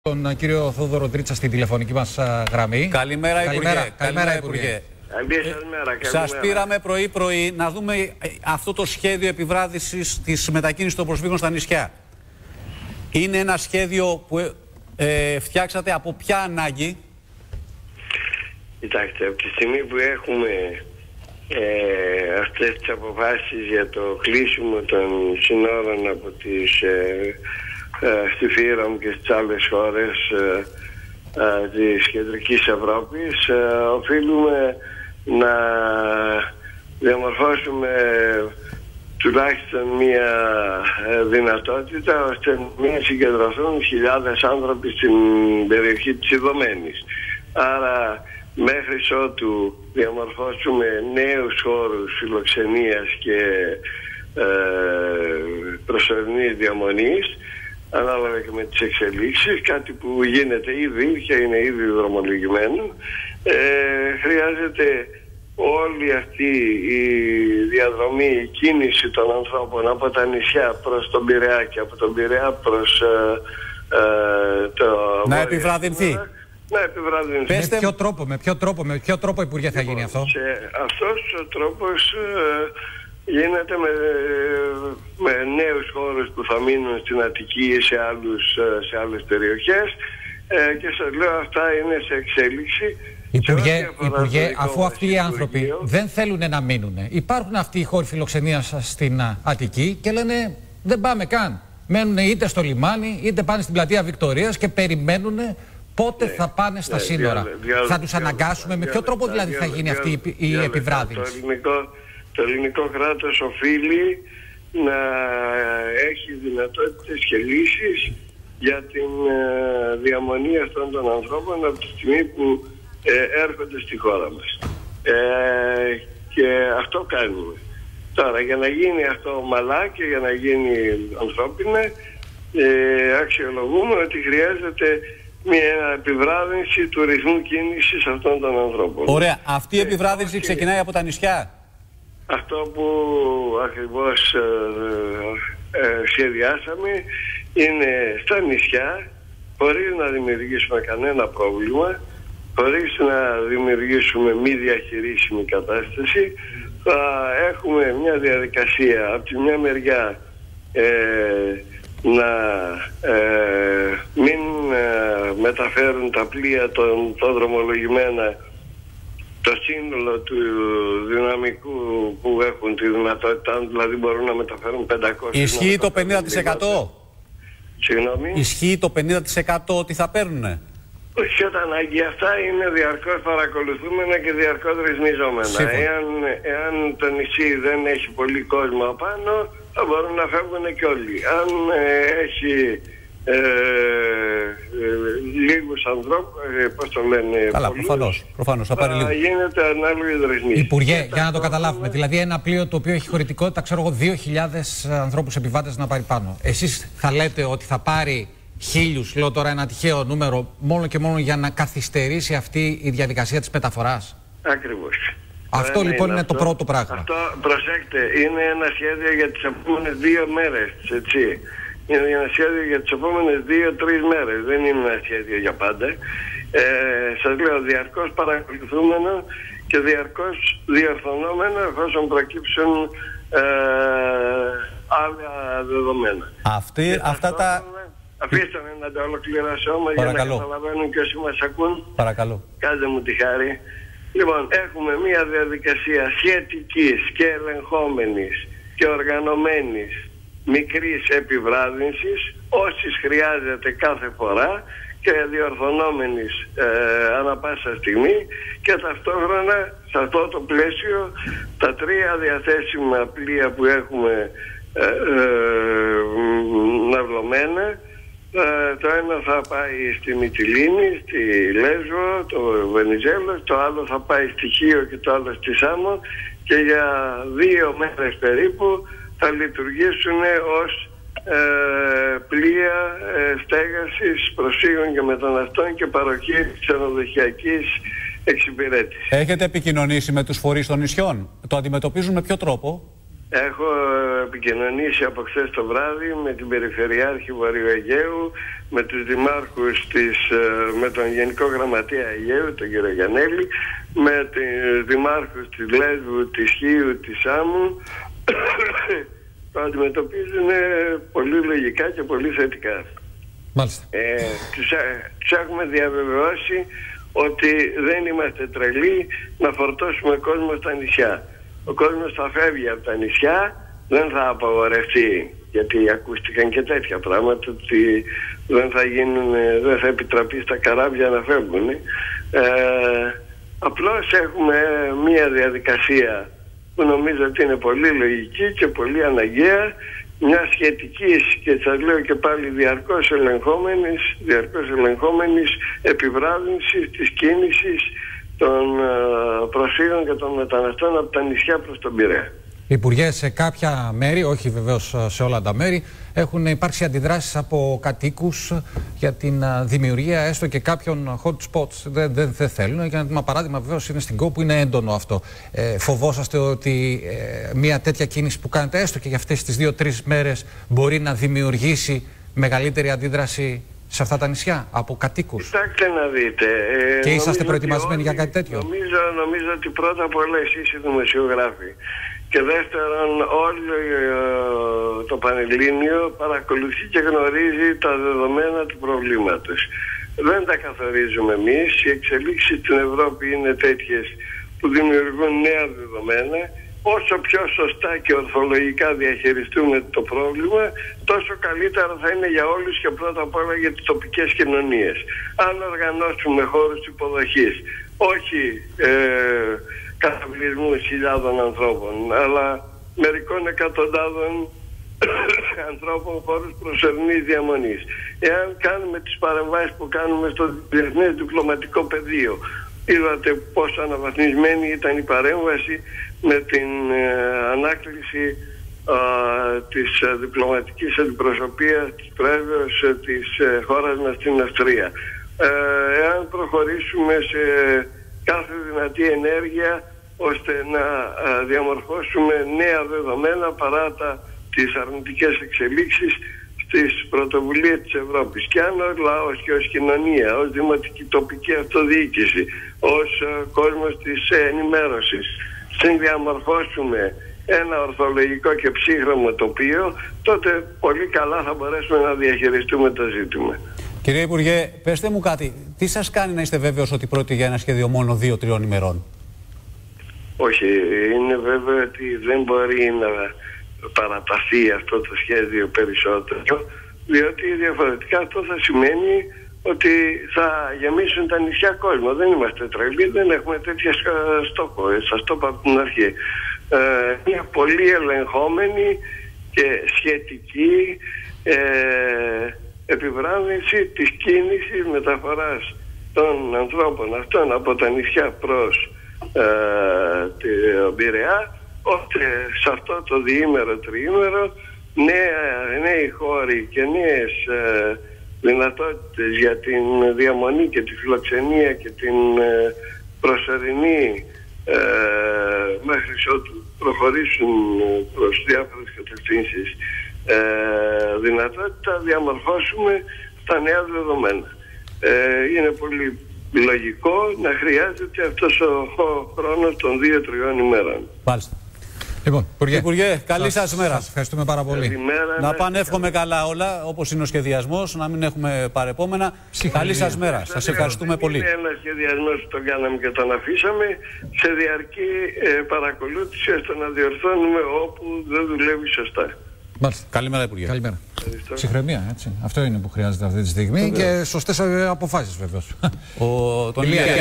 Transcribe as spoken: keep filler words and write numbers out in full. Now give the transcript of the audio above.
Τον κύριο Θόδωρο Τρίτσα στην τηλεφωνική μας γραμμή. Καλημέρα, Υπουργέ. Καλημέρα, Καλημέρα, Υπουργέ. Καλημέρα. Σας πήραμε πρωί-πρωί να δούμε αυτό το σχέδιο επιβράδυσης της μετακίνησης των προσφύγων στα νησιά. Είναι ένα σχέδιο που ε, φτιάξατε από ποια ανάγκη? Κοιτάξτε, από τη στιγμή που έχουμε ε, αυτές τις αποφάσεις για το κλείσιμο των συνόρων από τις ε, ε, στη Φύρομ και στις άλλες χώρες ε, ε, της κεντρικής Ευρώπης, ε, οφείλουμε να διαμορφώσουμε τουλάχιστον μια δυνατότητα ώστε να μην συγκεντρωθούν χιλιάδες άνθρωποι στην περιοχή της Ιδωμένης. Άρα μέχρι ότου διαμορφώσουμε νέους χώρους φιλοξενίας και ε, προσωρινής διαμονής, ανάλογα και με τις εξελίξεις, κάτι που γίνεται ήδη και είναι ήδη δρομολογημένο, ε, χρειάζεται όλη αυτή η διαδρομή, η κίνηση των ανθρώπων από τα νησιά προς τον Πειραιά και από τον Πειραιά προς ε, ε, το... Να επιβραδυνθεί. Να επιβραδυνθεί. Με ποιο τρόπο, με ποιο τρόπο, με ποιο τρόπο, Υπουργέ, θα γίνει αυτό? Και αυτός ο τρόπος ε, γίνεται με, με νέους χώρους που θα μείνουν στην Αττική ή σε, άλλους, σε άλλες περιοχές, ε, και σας λέω αυτά είναι σε εξέλιξη. Υπουργέ, Υπουργέ, αφού αυτοί οι άνθρωποι Υπουργείο δεν θέλουν να μείνουν, υπάρχουν αυτοί οι χώροι φιλοξενίας στην Αττική και λένε δεν πάμε καν. Μένουν είτε στο λιμάνι είτε πάνε στην πλατεία Βικτωρίας και περιμένουν πότε ναι, θα πάνε στα ναι, σύνορα. Δια, δια, θα τους αναγκάσουμε? Με ποιο τρόπο δηλαδή θα γίνει αυτή η, η επιβράδυνση? Το ελληνικό, το ελληνικό κράτος οφείλει να έχει δυνατότητες και λύσεις για την ε, διαμονή αυτών των ανθρώπων από τη στιγμή που ε, έρχονται στη χώρα μας. Ε, και αυτό κάνουμε. Τώρα, για να γίνει αυτό ομαλά και για να γίνει ανθρώπινα, ε, αξιολογούμε ότι χρειάζεται μια επιβράδυνση του ρυθμού κίνησης αυτών των ανθρώπων. Ωραία. Αυτή η επιβράδυνση ε, ξεκινάει από τα νησιά. Αυτό που ακριβώς ε, ε, σχεδιάσαμε είναι στα νησιά, χωρίς να δημιουργήσουμε κανένα πρόβλημα, χωρίς να δημιουργήσουμε μη διαχειρίσιμη κατάσταση. Θα έχουμε μια διαδικασία από τη μια μεριά ε, να ε, μην ε, μεταφέρουν τα πλοία των, των δρομολογημένα το σύνολο του δυναμικού που έχουν τη δυνατότητα, δηλαδή μπορούν να μεταφέρουν πεντακόσια. Ισχύει το πενήντα τοις εκατό? Συγγνώμη? Ισχύει το πενήντα τοις εκατό ότι θα παίρνουνε? Όχι, όταν ανάγκη αυτά είναι διαρκώς παρακολουθούμενα και διαρκώς ρυθμιζόμενα. Εάν, εάν το νησί δεν έχει πολύ κόσμο απάνω, θα μπορούν να φεύγουν και όλοι. Αν ε, έχει ε, ε, λίγους ανθρώπους, ε, πώς το λένε, καλά, πολλούς, προφανώς, προφανώς, θα, πάρει θα γίνεται ανάλογη ρυθμίση. Υπουργέ, για να το καταλάβουμε, δηλαδή ένα πλοίο το οποίο έχει χωρητικότητα, ξέρω εγώ, δύο χιλιάδες ανθρώπους επιβάτες να πάρει πάνω. Εσείς θα λέτε ότι θα πάρει χίλιους, λέω τώρα ένα τυχαίο νούμερο, μόνο και μόνο για να καθυστερήσει αυτή η διαδικασία της μεταφοράς? Ακριβώς. Αυτό δεν λοιπόν είναι, είναι αυτό, το πρώτο πράγμα. Αυτό, προσέξτε, είναι ένα σχέδιο για τις επόμενες δύο μέρες, έτσι. Είναι ένα σχέδιο για τις επόμενες δύο-τρεις μέρες. Δεν είναι ένα σχέδιο για πάντα. Ε, σας λέω, διαρκώς παρακολουθούμενο και διαρκώς διορθωνόμενο εφόσον προκύψουν ε, άλλα δεδομένα. Αυτή, αυτά τα... Αφήστε με να τα ολοκληρώσω όμως για να καταλαβαίνουν και όσοι μας ακούν. Παρακαλώ. Κάντε μου τη χάρη. Λοιπόν, έχουμε μια διαδικασία σχετικής και ελεγχόμενης και οργανωμένης μικρής επιβράδυνσης, όσης χρειάζεται κάθε φορά και διορθωνόμενης ε, ανά πάσα στιγμή, και ταυτόχρονα σε αυτό το πλαίσιο τα τρία διαθέσιμα πλοία που έχουμε ε, ε, ναυλωμένα, Uh, το ένα θα πάει στη Μυτιλήνη, στη Λέσβο, το Βενιζέλος, το άλλο θα πάει στη Χίο και το άλλο στη Σάμο, και για δύο μέρες περίπου θα λειτουργήσουν ως ε, πλοία ε, στέγασης προσφύγων και μεταναστών και παροχή ξενοδοχειακής εξυπηρέτησης. Έχετε επικοινωνήσει με τους φορείς των νησιών? Το αντιμετωπίζουν με ποιο τρόπο? Έχω επικοινωνήσει από χθες το βράδυ με την Περιφερειάρχη Βορείου Αιγαίου, με τους δημάρχους της, με τον Γενικό Γραμματέα Αιγαίου, τον κύριο Γιαννέλη, με τους δημάρχους της Λέσβου, της Χίου, της Σάμου. Το αντιμετωπίζουν πολύ λογικά και πολύ θετικά. Μάλιστα. Ε, τους, τους έχουμε διαβεβαιώσει ότι δεν είμαστε τρελοί να φορτώσουμε κόσμο στα νησιά. Ο κόσμος θα φεύγει από τα νησιά, δεν θα απαγορευτεί, γιατί ακούστηκαν και τέτοια πράγματα, ότι δεν θα γίνουν, δεν θα επιτραπεί στα καράβια να φεύγουν. Ε, απλώς έχουμε μία διαδικασία που νομίζω ότι είναι πολύ λογική και πολύ αναγκαία, μια σχετικής, και σας λέω και πάλι, διαρκώς ελεγχόμενης, διαρκώς ελεγχόμενης επιβράδυνσης της κίνησης των προσφύγων και των μεταναστών από τα νησιά προς τον Πειραιά. Υπουργέ, σε κάποια μέρη, όχι βεβαίως σε όλα τα μέρη, έχουν υπάρξει αντιδράσεις από κατοίκους για την δημιουργία έστω και κάποιων hot spots. Δεν, δεν, δεν θέλουν. Για ένα παράδειγμα, βεβαίως είναι στην Κόπου, είναι έντονο αυτό. Ε, φοβόσαστε ότι ε, μια τέτοια κίνηση που κάνετε έστω και για αυτές τις δύο-τρεις μέρες μπορεί να δημιουργήσει μεγαλύτερη αντίδραση σε αυτά τα νησιά από κατοίκους? Κοιτάξτε να δείτε. Ε, και είσαστε προετοιμασμένοι για κάτι τέτοιο? Νομίζω, νομίζω ότι πρώτα απ' όλα εσείς οι δημοσιογράφοι, και δεύτερον όλο το Πανελλήνιο παρακολουθεί και γνωρίζει τα δεδομένα του προβλήματος. Δεν τα καθορίζουμε εμείς. Οι εξελίξεις στην Ευρώπη είναι τέτοιες που δημιουργούν νέα δεδομένα. Όσο πιο σωστά και ορθολογικά διαχειριστούμε το πρόβλημα, τόσο καλύτερα θα είναι για όλους και πρώτα απ' όλα για τις τοπικές κοινωνίες. Αν οργανώσουμε χώρους υποδοχής, όχι ε, καταβλισμούς χιλιάδων ανθρώπων, αλλά μερικών εκατοντάδων ανθρώπων χώρους προσωρινής διαμονής. Εάν κάνουμε τις παρεμβάσεις που κάνουμε στο διεθνές διπλωματικό πεδίο, είδατε πόσο αναβαθμισμένη ήταν η παρέμβαση με την ε, ανάκληση ε, της ε, διπλωματικής αντιπροσωπείας της πρέσβεως ε, της ε, χώρας μας στην Αυστρία. Ε, εάν προχωρήσουμε σε κάθε δυνατή ενέργεια ώστε να ε, διαμορφώσουμε νέα δεδομένα παρά τα, τις αρνητικές εξελίξεις στις πρωτοβουλίες της Ευρώπης, και αν ως λαός και ως κοινωνία, ως δημοτική τοπική αυτοδιοίκηση, ως ε, κόσμος της ε, ενημέρωσης, συνδιαμορφώσουμε ένα ορθολογικό και ψύχρωμο τοπίο, τότε πολύ καλά θα μπορέσουμε να διαχειριστούμε το ζήτημα. Κύριε Υπουργέ, πέστε μου κάτι. Τι σας κάνει να είστε βέβαιος ότι πρόκειται για ένα σχέδιο μόνο δύο-τριών ημερών? Όχι, είναι βέβαιο ότι δεν μπορεί να παραταθεί αυτό το σχέδιο περισσότερο, διότι διαφορετικά αυτό θα σημαίνει ότι θα γεμίσουν τα νησιά κόσμο. Δεν είμαστε τρελοί, δεν έχουμε τέτοια στόχο. Σας το είπα από την αρχή. Ε, μια πολύ ελεγχόμενη και σχετική ε, επιβράδυνση της κίνησης μεταφοράς των ανθρώπων αυτών από τα νησιά προς ε, τον Πειραιά, ώστε σε αυτό το διήμερο, τριήμερο, νέα, νέοι χώροι και νέες ε, δυνατότητες για την διαμονή και τη φιλοξενία και την ε, προσωρινή ε, μέχρι ότου προχωρήσουν προς διάφορες κατευθύνσεις ε, δυνατότητα διαμορφώσουμε τα νέα δεδομένα. Ε, είναι πολύ λογικό να χρειάζεται αυτός ο χρόνος των δύο-τριών ημέρων. Πάλιστα. Λοιπόν, Υπουργέ, Υπουργέ, καλή σας, σας μέρα. Σας ευχαριστούμε πάρα πολύ. Καλημέρα, να πάνε εύχομαι καλά όλα, όπως είναι ο σχεδιασμός, να μην έχουμε παρεπόμενα. Καλή σας μέρα. Σας ευχαριστούμε πολύ. Είναι ένα σχεδιασμός που τον κάναμε και τον αφήσαμε σε διαρκή ε, παρακολούθηση, ώστε να διορθώνουμε όπου δεν δουλεύει σωστά. Μάλιστα. Καλημέρα, Υπουργέ. Καλημέρα. Ψυχραιμία, έτσι. Αυτό είναι που χρειάζεται αυτή τη στιγμή. Και σωστές αποφάσεις, βεβαίως.